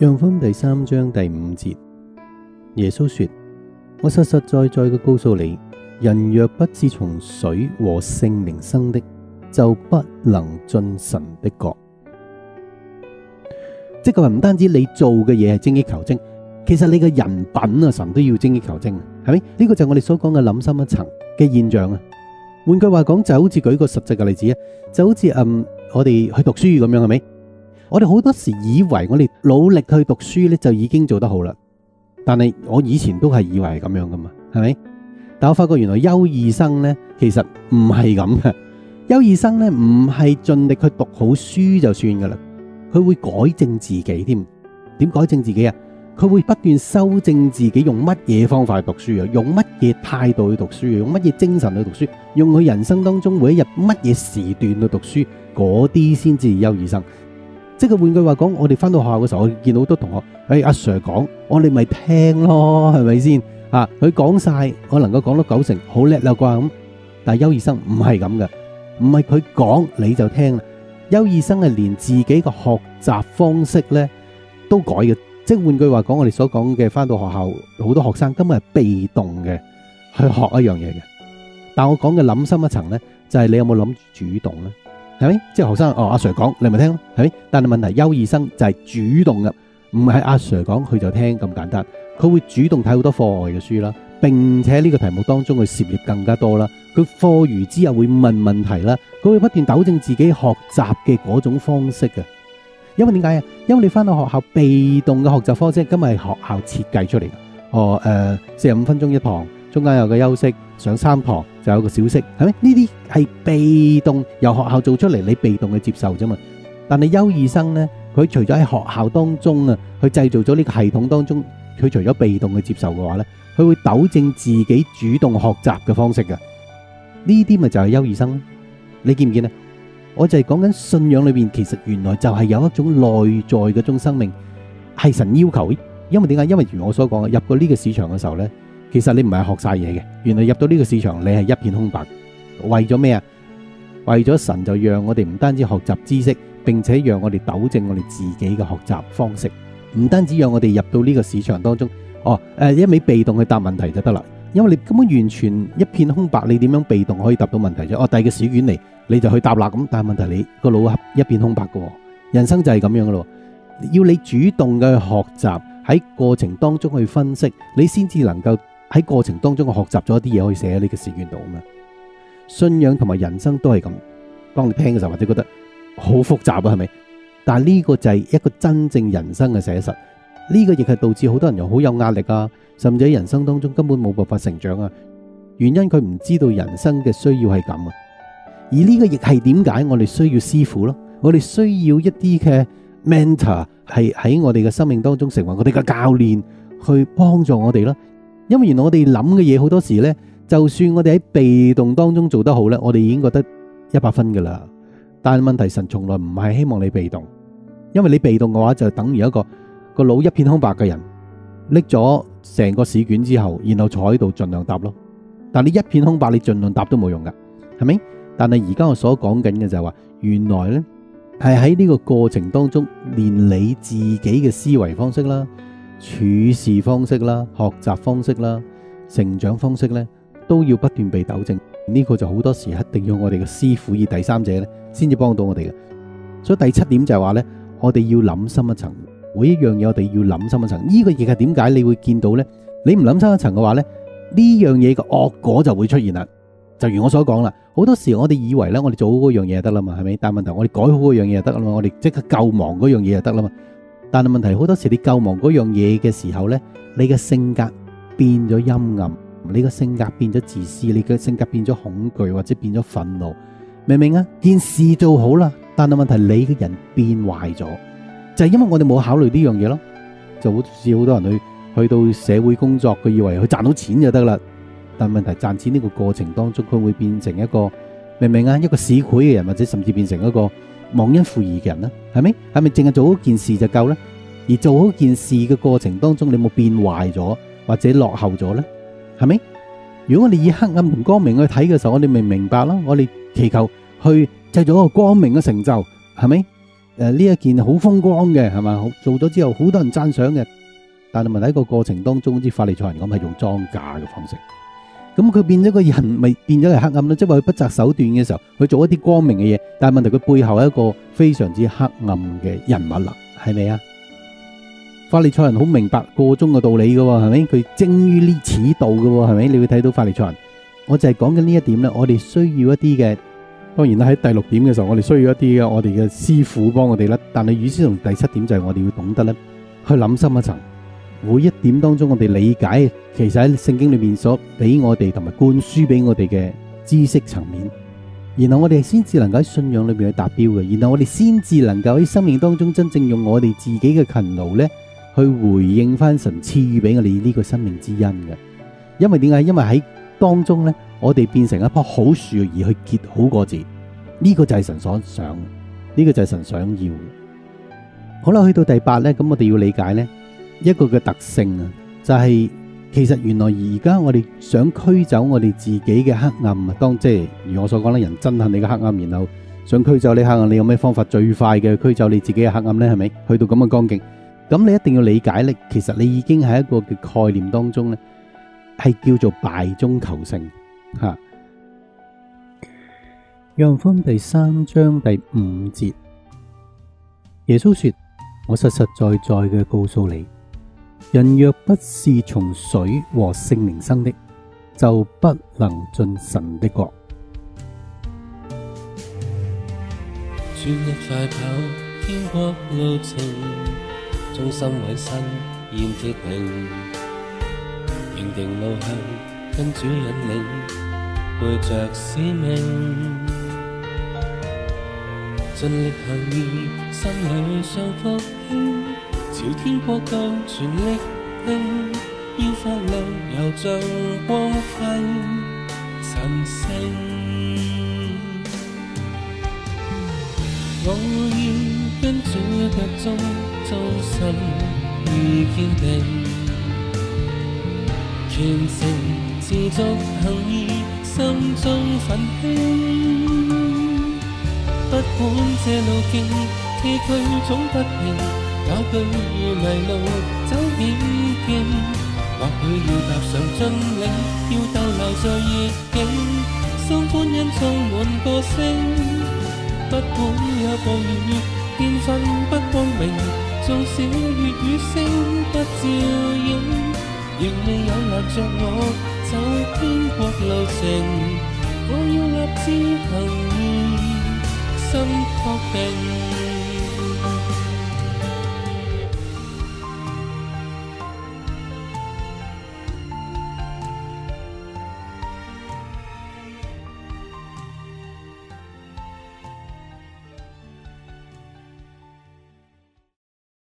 約翰福音第3章第5節，耶穌說：我實實在在嘅告訴你，人若不是從水和聖靈生的，就不能進神的國。即係話唔單止你做嘅嘢係精益求精，其實你嘅人品啊，神都要精益求精，係咪？呢個就係我哋所講嘅諗深一層嘅現象啊。換句話講，就好似舉個實際嘅例子啊，就好似我哋去讀書咁樣，係咪？我哋好多時以為我哋努力去讀書咧，就已經做得好啦。但係我以前都係以為係咁樣噶嘛，係咪？但我發覺原來優異生咧，其實唔係咁嘅。優異生咧，唔係盡力去讀好書就算噶啦，佢會改正自己添。點改正自己啊？佢會不斷修正自己，用乜嘢方法去讀書啊？用乜嘢態度去讀書啊？用乜嘢精神去讀書？用佢人生當中每一日乜嘢時段去讀書，嗰啲先至優異生。即係換句話講，我哋翻到學校嘅時候，我哋見到好多同學，阿 Sir 講，我哋咪聽咯，係咪先？佢講晒，我能夠講到90成，好叻啦啩咁。但係優異生唔係咁嘅，唔係佢講你就聽啦。優異生係連自己嘅學習方式咧都改嘅。即係換句話講，我哋所講嘅翻到學校，好多學生根本係被動嘅去學一樣嘢嘅。但我講嘅諗深一層咧，就係你有冇諗住主動咧？係咪？即係學生阿 Sir 講，你咪聽咯，係咪？但係問題優異生就係主動嘅，唔係阿 Sir 講佢就聽咁簡單。佢會主動睇好多課外嘅書啦，並且呢個題目當中佢涉獵更加多啦。佢課餘之後會問問題啦，佢會不斷糾正自己學習嘅嗰種方式嘅。因為點解啊？因為你翻到學校被動嘅學習方式，今日係學校設計出嚟嘅。45分鐘一堂，中間有個休息，上3堂就有個小息，係咪？呢啲係被動由學校做出嚟，你被動去接受啫嘛。但係優異生呢，佢除咗喺學校當中啊，去製造咗呢個系統當中，佢除咗被動去接受嘅話呢，佢會糾正自己主動學習嘅方式嘅。呢啲咪就係優異生。你見唔見啊？我就係講緊信仰裏邊，其實原來就係有一種內在嘅一種生命係神要求。因為點解？因為如我所講嘅，入過呢個市場嘅時候呢，其實你唔係學晒嘢嘅。原來入到呢個市場，你係一片空白。為咗咩啊？為咗神就讓我哋唔單止學習知識，並且讓我哋糾正我哋自己嘅學習方式。唔單止讓我哋入到呢個市場當中，一味被動去答問題就得啦。因為你根本完全一片空白，你點樣被動可以答到問題啫？第二個試卷嚟，你就去答啦咁。但係問題你個腦一片空白嘅，人生就係咁樣嘅咯。要你主動嘅學習，喺過程當中去分析，你先至能夠喺過程當中學習咗一啲嘢，可以寫喺呢個試卷度啊嘛。信仰同埋人生都係咁。當你聽嘅時候，或者覺得好複雜啊，係咪？但係呢個就係一個真正人生嘅寫實。呢個亦係導致好多人又好有壓力啊，甚至喺人生當中根本冇辦法成長啊。原因佢唔知道人生嘅需要係咁啊。而呢個亦係點解我哋需要師傅咯？我哋需要一啲嘅 mentor 係喺我哋嘅生命當中成為我哋嘅教練，去幫助我哋咯。因為原來我哋諗嘅嘢好多時呢，就算我哋喺被動當中做得好呢，我哋已經覺得100分噶啦。但係問題，神從來唔係希望你被動，因為你被動嘅話就等於一個腦一片空白嘅人，拎咗成個試卷之後，然後坐喺度盡量答咯。但你一片空白，你盡量答都冇用噶，係咪？但係而家我所講緊嘅就係話，原來呢係喺呢個過程當中，連你自己嘅思維方式啦、處事方式啦、學習方式啦、成長方式呢，都要不斷被糾正。呢個就好多時一定要我哋嘅師傅以第三者呢先至幫到我哋嘅。所以第7點就係話呢，我哋要諗深一層。每一樣嘢我哋要諗深一層，呢個亦係點解你會見到呢？你唔諗深一層嘅話呢，呢樣嘢嘅惡果就會出現啦。就如我所講啦，好多時我哋以為呢，我哋做好嗰樣嘢就得啦嘛，係咪？但係問題我哋改好嗰樣嘢就得啦嘛，我哋即刻救亡嗰樣嘢就得啦嘛。但係問題好多時你救亡嗰樣嘢嘅時候呢，你嘅性格變咗陰暗，你嘅性格變咗自私，你嘅性格變咗恐懼或者變咗憤怒，明唔明啊？件事做好啦，但係問題你嘅人變壞咗。就係因為我哋冇考慮呢樣嘢咯，就好似好多人去到社會工作，佢以為佢賺到錢就得啦。但係問題賺錢呢個過程當中，佢會變成一個明唔明啊？一個市儈嘅人，或者甚至變成一個忘恩負義嘅人啦，係咪？係咪淨係做好件事就夠呢？而做好件事嘅過程當中，你冇變壞咗或者落後咗呢？係咪？如果我哋以黑暗同光明去睇嘅時候，我哋明白咯。我哋祈求去製造一個光明嘅成就，係咪？ 呢一件好風光嘅，係嘛？做咗之後好多人讚賞嘅，但係問題喺個過程當中，好似法利賽人咁係用裝假嘅方式，咁佢變咗個人咪變咗係黑暗咯，即係話佢不擇手段嘅時候，佢做一啲光明嘅嘢，但係問題佢背後係一個非常之黑暗嘅人物啦，係咪啊？法利賽人好明白個中嘅道理嘅，係咪？佢精於呢此道嘅，係咪？你會睇到法利賽人，我就係講緊呢一點咧，我哋需要一啲嘅。當然啦，喺第6點嘅時候，我哋需要一啲嘅我哋嘅師傅幫我哋啦。但係與此同第7點就係我哋要懂得咧去諗深一層，每一點當中我哋理解，其實喺聖經裏面所俾我哋同埋灌輸俾我哋嘅知識層面，然後我哋先至能夠喺信仰裏面去達標嘅，然後我哋先至能夠喺生命當中真正用我哋自己嘅勤勞咧去回應翻神賜予俾我哋呢個生命之恩嘅。因為點解？因為喺當中咧，我哋變成一棵好樹而去結好果子，呢個就係神所想，呢個就係神想要。好啦，去到第8咧，咁我哋要理解咧一個嘅特性啊，就係其實原來而家我哋想驅走我哋自己嘅黑暗啊，當即係如我所講啦，人憎恨你嘅黑暗，然後想驅走你黑暗，你有咩方法最快嘅驅走你自己嘅黑暗咧？係咪？去到咁嘅光景，咁你一定要理解咧，其實你已經喺一個嘅概念當中咧，係叫做敗中求勝吓。約翰福音第3章第5節，耶穌說：我實實在在嘅告訴你，人若不是從水和聖靈生的，就不能進神的國。 全力快跑，天國路程，忠心委身，現鐵平，認定路向，跟主引領，背着使命，盡力行義，心裏上復興，朝天國度全力拼，要發亮，又像光輝晨星。我要跟主腳蹤，終身已堅定，虔誠持續行義，心中奮興。不管這路徑崎嶇總不平，哪懼迷路走險徑，或許要踏上峻嶺，要逗留在逆境，心歡欣充滿個性。不管有暴雨，天分不光明，縱使月與星不照映，仍未有攔着我走天國路程。我要立志行義，心確定。